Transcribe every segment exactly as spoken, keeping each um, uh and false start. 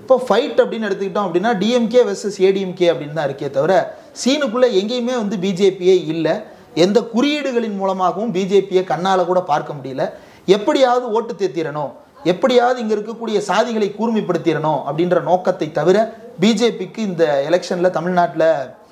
இப்போ ஃபைட் அப்படின்னு எடுத்துக்கிட்டோம் அப்படின்னா டிஎம்கே வெர்சஸ் ஏடிஎம்கே அப்படின்னு தான் இருக்கே தவிர சீனுக்குள்ளே எங்கேயுமே வந்து பிஜேபியே இல்லை. எந்த குறியீடுகளின் மூலமாகவும் பிஜேபியை கண்ணால் கூட பார்க்க முடியல. எப்படியாவது ஓட்டு தேத்திரணும், எப்படியாவது இங்கே இருக்கக்கூடிய சாதிகளை கூர்மைப்படுத்திடணும் அப்படின்ற நோக்கத்தை தவிர பிஜேபிக்கு இந்த எலெக்ஷனில் தமிழ்நாட்டில்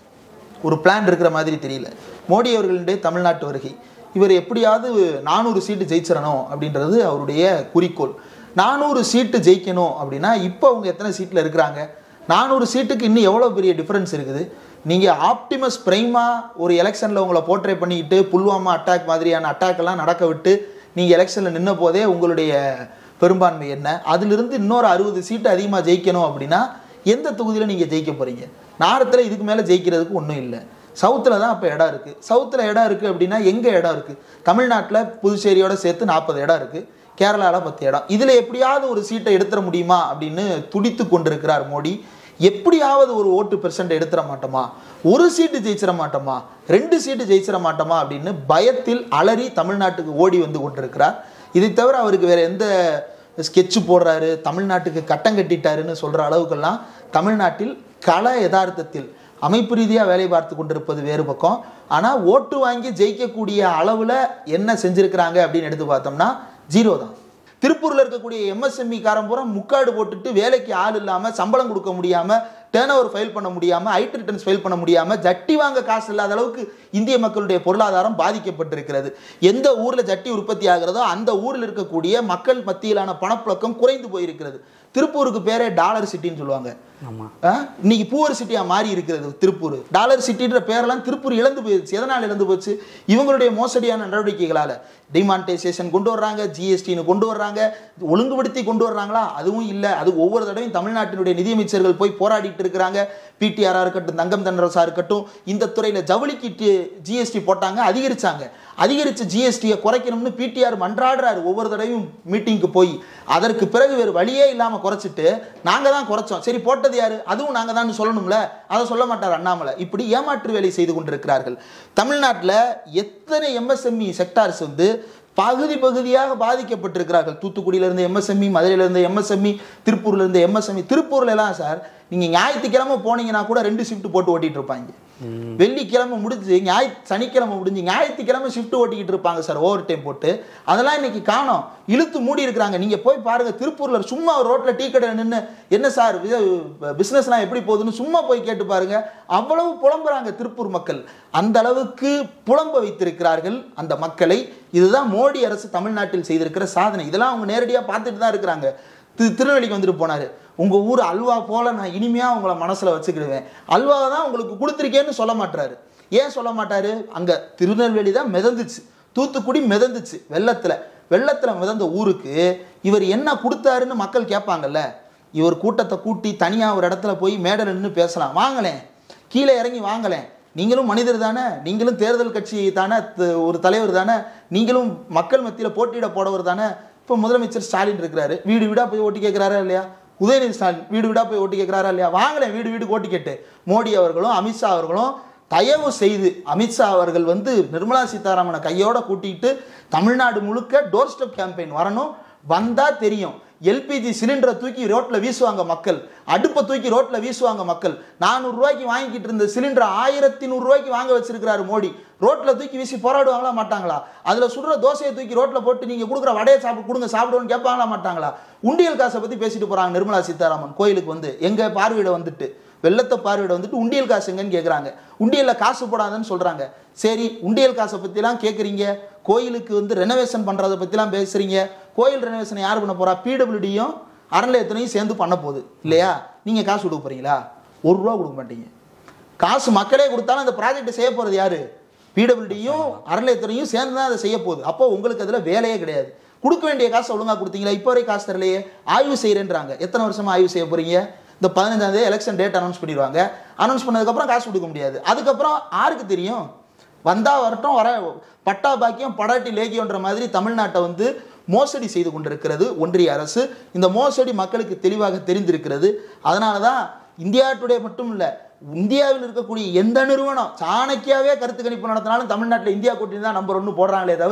ஒரு பிளான் இருக்கிற மாதிரி தெரியல. மோடி அவர்களுடைய தமிழ்நாட்டு வருகை, இவர் எப்படியாவது நானூறு சீட்டு ஜெயிச்சிடணும் அப்படின்றது அவருடைய குறிக்கோள். நானூறு சீட்டு ஜெயிக்கணும் அப்படின்னா இப்போ அவங்க எத்தனை சீட்டில் இருக்கிறாங்க? நானூறு சீட்டுக்கு இன்னும் எவ்வளோ பெரிய டிஃப்ரென்ஸ் இருக்குது. நீங்கள் ஆப்டிமஸ் பிரைமாக ஒரு எலெக்ஷனில் உங்களை போர்ட்ரே பண்ணிக்கிட்டு புல்வாமா அட்டாக் மாதிரியான அட்டாக்கெல்லாம் நடக்க விட்டு நீங்கள் எலெக்ஷனில் நின்ன போதே உங்களுடைய பெரும்பான்மை என்ன? அதிலிருந்து இன்னொரு அறுபது சீட்டு அதிகமாக ஜெயிக்கணும் அப்படின்னா எந்த தொகுதியில் நீங்கள் ஜெயிக்க போகிறீங்க? நார்த்தில் இதுக்கு மேலே ஜெயிக்கிறதுக்கு ஒன்றும் இல்லை. சவுத்தில் தான் அப்போ இடம் இருக்குது. சவுத்தில் இடம் இருக்குது அப்படின்னா எங்கே இடம் இருக்குது? தமிழ்நாட்டில் புதுச்சேரியோட சேர்த்து நாற்பது இடம் இருக்குது, கேரளாவில் பத்து இடம். இதில் எப்படியாவது ஒரு சீட்டை எடுத்துட முடியுமா அப்படின்னு துடித்து கொண்டிருக்கிறார் மோடி. எப்படியாவது ஒரு ஓட்டு பெர்சன்ட் எடுத்துட மாட்டோமா, ஒரு சீட்டு ஜெயிச்சிட மாட்டோமா, ரெண்டு சீட்டு ஜெயிச்சிட மாட்டோமா அப்படின்னு பயத்தில் அலறி தமிழ்நாட்டுக்கு ஓடி வந்து கொண்டிருக்கிறார். இதை தவிர அவருக்கு வேறு எந்த ஸ்கெட்சு போடுறாரு, தமிழ்நாட்டுக்கு கட்டம் கட்டிட்டாருன்னு சொல்கிற அளவுக்கெல்லாம் தமிழ்நாட்டில் கள யதார்த்தத்தில் அமைப்பு ரீதியாக வேலை பார்த்து கொண்டிருப்பது வேறு பக்கம். ஆனால் ஓட்டு வாங்கி ஜெயிக்கக்கூடிய அளவில் என்ன செஞ்சுருக்கிறாங்க அப்படின்னு எடுத்து பார்த்தோம்னா ஜீரோ தான். திருப்பூரில் இருக்கக்கூடிய எம்எஸ்எம்இ காரம் பூரா முக்காடு போட்டுட்டு வேலைக்கு ஆள் இல்லாமல், சம்பளம் கொடுக்க முடியாமல், டேர்ன் ஓவர் ஃபைல் பண்ண முடியாமல், ஐடி ரிட்டர்ன்ஸ் ஃபைல் பண்ண முடியாமல், ஜட்டி வாங்க காசு இல்லாத அளவுக்கு இந்திய மக்களுடைய பொருளாதாரம் பாதிக்கப்பட்டிருக்கிறது. எந்த ஊரில் ஜட்டி உற்பத்தி ஆகிறதோ அந்த ஊரில் இருக்கக்கூடிய மக்கள் மத்தியிலான பணப்புழக்கம் குறைந்து போயிருக்கிறது. திருப்பூருக்கு பேரே டாலர் சிட்டின்னு சொல்லுவாங்க. இன்னைக்கு பூவர் சிட்டியா மாறி இருக்கிறது திருப்பூர். டாலர் சிட்டின்ற பேரெல்லாம் திருப்பூர் இழந்து போயிடுச்சு. எதனால் இழந்து போச்சு? இவங்களுடைய மோசடியான நடவடிக்கைகளால். டிமானிட்டைசேஷன் கொண்டு வர்றாங்க, ஜிஎஸ்டின்னு கொண்டு வர்றாங்க, ஒழுங்குபடுத்தி கொண்டு வர்றாங்களா? அதுவும் இல்லை. அது ஒவ்வொரு தடவையும் தமிழ்நாட்டினுடைய நிதியமைச்சர்கள் போய் போராடிட்டு இருக்கிறாங்க. பிடிஆரா இருக்கட்டும், தங்கம் தென்னரசா இருக்கட்டும், இந்த துறையில் ஜவுளிக்கு ஜிஎஸ்டி போட்டாங்க, அதிகரிச்சாங்க. அதிகரிச்ச ஜிஎஸ்டியை குறைக்கணும்னு பிடிஆர் மன்றாடுறாரு ஒவ்வொரு தடவையும் மீட்டிங்க்கு போய். அதற்கு பிறகு வேறு வழியே இல்லாமல் குறைச்சிட்டு நாங்கள் தான் குறைச்சோம், சரி போட்டது யாரு, அதுவும் நாங்கள் தான் சொல்லணும்ல, அதை சொல்ல மாட்டார் அண்ணாமலை. இப்படி ஏமாற்று வேலை செய்து கொண்டிருக்கிறார்கள். தமிழ்நாட்டில் எத்தனை எம்எஸ்எம்இ செக்டார்ஸ் வந்து பகுதி பகுதியாக பாதிக்கப்பட்டிருக்கிறார்கள். தூத்துக்குடியிலிருந்து எம்எஸ்எம்இ, மதுரையிலிருந்து எம்எஸ்எம்இ, திருப்பூர்லேருந்து எம்எஸ்எம்இ. திருப்பூர்ல எல்லாம் சார் நீங்கள் ஞாயிற்றுக்கிழமை போனீங்கன்னா கூட ரெண்டு ஷிஃப்ட் போட்டு ஓட்டிகிட்டு இருப்பாங்க. வெள்ளிக்கிழமை முடிஞ்சு ஞாயி சனிக்கிழமை முடிஞ்சு ஞாயிற்றுக்கிழமை ஷிஃப்ட் ஓட்டிக்கிட்டு இருப்பாங்க சார், ஓவர் டைம் போட்டு. அதெல்லாம் இன்னைக்கு காணோம், இழுத்து மூடி இருக்கிறாங்க. நீங்கள் போய் பாருங்க, திருப்பூர்ல சும்மா ரோட்டில் டீ கடை நின்று என்ன சார் பிஸ்னஸ்லாம் எப்படி போகுதுன்னு சும்மா போய் கேட்டு பாருங்க. அவ்வளவு புலம்புறாங்க திருப்பூர் மக்கள். அந்த அளவுக்கு புலம்ப வைத்திருக்கிறார்கள் அந்த மக்களை. இதுதான் மோடி அரசு தமிழ்நாட்டில் செய்திருக்கிற சாதனை. இதெல்லாம் அவங்க நேரடியாக பார்த்துட்டு தான் இருக்கிறாங்க. திரு திருநெல்வேலிக்கு வந்துட்டு போனார். உங்கள் ஊர் அல்வா போல் நான் இனிமையாக உங்களை மனசில் வச்சுக்கிடுவேன், அல்வாவை தான் உங்களுக்கு கொடுத்துருக்கேன்னு சொல்ல மாட்டாரு. ஏன் சொல்ல மாட்டாரு? அங்கே திருநெல்வேலி தான் மிதந்துச்சு, தூத்துக்குடி மிதந்துச்சு வெள்ளத்தில். வெள்ளத்தில் மிதந்த ஊருக்கு இவர் என்ன கொடுத்தாருன்னு மக்கள் கேட்பாங்கல்ல. இவர் கூட்டத்தை கூட்டி தனியாக ஒரு இடத்துல போய் மேடல் நின்று பேசலாம். வாங்கலேன், கீழே இறங்கி வாங்கலேன், நீங்களும் மனிதர் தானே, நீங்களும் தேர்தல் கட்சி தானே, ஒரு தலைவர் தானே, நீங்களும் மக்கள் மத்தியில் போட்டியிட போடவர் தானே. இப்போ முதலமைச்சர் ஸ்டாலின் இருக்கிறாரு, வீடு வீடாக போய் ஓட்டு கேட்குறாரா இல்லையா? உதயநிதி ஸ்டாலின் வீடு வீடாக போய் ஓட்டு கேட்குறாரா இல்லையா? வாங்கலேன் வீடு வீடு ஓட்டு கேட்டு. மோடி அவர்களும் அமித்ஷா அவர்களும் தயவு செய்து, அமித்ஷா அவர்கள் வந்து நிர்மலா சீதாராமனை கையோட கூட்டிகிட்டு தமிழ்நாடு முழுக்க டோர் ஸ்டெப் கேம்பெயின் வரணும். வந்தால் தெரியும், எல்பிஜி சிலிண்டரை தூக்கி ரோட்டில் வீசுவாங்க மக்கள், அடுப்பை தூக்கி ரோட்டில் வீசுவாங்க மக்கள். நானூறு ரூபாய்க்கு வாங்கிக்கிட்டு இருந்த சிலிண்டரை ஆயிரத்தி நூறுரூவாய்க்கு வாங்க வச்சிருக்கிறாரு மோடி. ரோட்டில் தூக்கி வீசி போராடுவாங்களா மாட்டாங்களா? அதில் சுடுற தோசையை தூக்கி ரோட்டில் போட்டு நீங்கள் கொடுக்குற வடையை சாப்பிட்டு கொடுங்க சாப்பிடுவோன்னு கேட்பாங்களா மாட்டாங்களா? உண்டியல் காசை பற்றி பேசிட்டு போகிறாங்க நிர்மலா சீதாராமன். கோயிலுக்கு வந்து எங்கள் பார்வையிட வந்துட்டு, வெள்ளத்தை பார்வையிட வந்துட்டு உண்டியல் காசு எங்கன்னு கேட்குறாங்க. உண்டியலில் காசு போடாதுன்னு சொல்கிறாங்க. சரி, உண்டியல் காசை பற்றிலாம் கேட்குறீங்க, கோயிலுக்கு வந்து ரெனோவேஷன் பண்ணுறதை பற்றிலாம் பேசுகிறீங்க. கோயில் ரெனோவேஷனை யார் பண்ண போகிறா? பிடபிள்யூடியும் அறநிலையத்தினையும் சேர்ந்து பண்ண போகுது இல்லையா? நீங்கள் காசு கொடுக்க போகிறீங்களா? ஒரு ரூபா கொடுக்க மாட்டீங்க. காசு மக்களே கொடுத்தாலும் அந்த ப்ராஜெக்டை செய்ய போகிறது யார்? பிடபிள்யூடியும் அறநிலையத்தினையும் சேர்ந்து தான் அதை செய்ய போகுது. அப்போ உங்களுக்கு அதில் வேலையே கிடையாது. கொடுக்க வேண்டிய காசை ஒழுங்காக கொடுத்தீங்களா? இப்போ வரை காசு தரலையே. ஆய்வு செய்கிறேன்றாங்க. எத்தனை வருஷமாக ஆய்வு செய்ய போகிறீங்க? இந்த பதினஞ்சாம் தேதி எலெக்ஷன் டேட் அனௌன்ஸ் பண்ணிடுவாங்க. அனௌன்ஸ் பண்ணதுக்கப்புறம் காசு கொடுக்க முடியாது. அதுக்கப்புறம் யாருக்கு தெரியும்? வந்தால் வரட்டும், வர பட்டா பாக்கியம் படாட்டி லேகியோன்ற மாதிரி தமிழ்நாட்டை வந்து மோசடி செய்து கொண்டிருக்கிறது ஒன்றிய அரசு. இந்த மோசடி மக்களுக்கு தெளிவாக தெரிந்திருக்கிறது. அதனால தான் இந்தியா டுடே மட்டும் இல்லை, இந்தியாவில் இருக்கக்கூடிய எந்த நிறுவனம் சாணக்கியாவே கருத்து கணிப்பு நடத்தினாலும் தமிழ்நாட்டில் இந்தியா கூட்டணி தான் நம்பர் ஒன்று போடுறாங்களே தவிர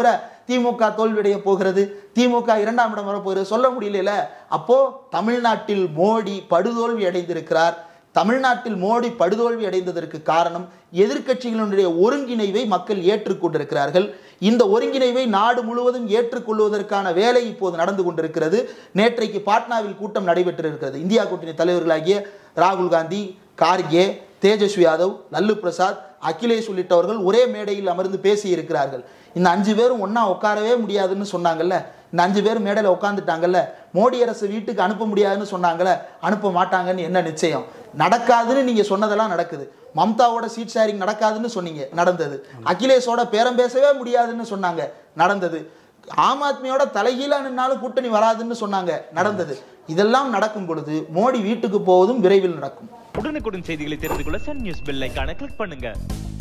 திமுக தோல்வியடைய போகிறது, திமுக இரண்டாம் இடம் வரப்போகிறது சொல்ல முடியல. அப்போ தமிழ்நாட்டில் மோடி படுதோல்வி அடைந்திருக்கிறார். தமிழ்நாட்டில் மோடி படுதோல்வி அடைந்ததற்கு காரணம் எதிர்க்கட்சிகளுடைய ஒருங்கிணைவை மக்கள் ஏற்றுக்கொண்டிருக்கிறார்கள். இந்த ஒருங்கிணைவை நாடு முழுவதும் ஏற்றுக்கொள்வதற்கான வேலை இப்போது நடந்து கொண்டிருக்கிறது. நேற்றைக்கு பாட்னாவில் கூட்டம் நடைபெற்றிருக்கிறது. இந்தியா கூட்டணி தலைவர்களாகிய ராகுல் காந்தி, கார்கே, தேஜஸ்வி யாதவ், லல்லு பிரசாத், அகிலேஷ் உள்ளிட்டவர்கள் ஒரே மேடையில் அமர்ந்து பேசி இருக்கிறார்கள். இந்த அஞ்சு பேரும் ஒன்னா உட்காரவே முடியாதுன்னு சொன்னாங்கல்ல, இந்த அஞ்சு பேர் மேடையில் உட்காந்துட்டாங்கல்ல, மோடி அரசு வீட்டுக்கு அனுப்ப முடியாதுன்னு சொன்னாங்கல்ல, அனுப்ப மாட்டாங்கன்னு என்ன நிச்சயம்? நடக்காதுன்னு நீங்க சொன்னதெல்லாம் நடக்குது. மம்தாவோட சீட் ஷேரிங் நடக்காதுன்னு சொன்னீங்க, நடந்தது. அகிலேஷோட பேரம் பேசவே முடியாதுன்னு சொன்னாங்க, நடந்தது. ஆம் ஆத்மியோட தலைகீழா நின்னாலும் கூட்டணி வராதுன்னு சொன்னாங்க, நடந்தது. இதெல்லாம் நடக்கும் பொழுது மோடி வீட்டுக்கு போவதும் விரைவில் நடக்கும். உடனுக்குடன் செய்திகளை தெரிந்து கொள்ள சன் நியூஸ் பெல் ஐகானை கிளிக் பண்ணுங்க.